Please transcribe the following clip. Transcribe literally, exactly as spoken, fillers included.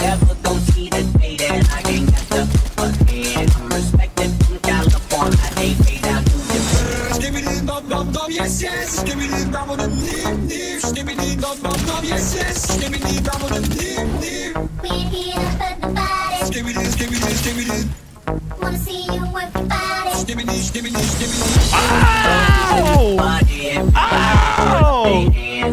never gon' see the day that I can get the upper hand. I'm respected from California, they paid out to the Skibidi dum dum dum, yes yes. Skibidi dum dum dim dim. Skibidi dum dum dum, yes yes. Skibidi dum dum dim dim. We're here to put the body. Skibidi skibidi skibidi. Wanna see you work your body. Skibidi skibidi skibidi. Ow! body. Ow!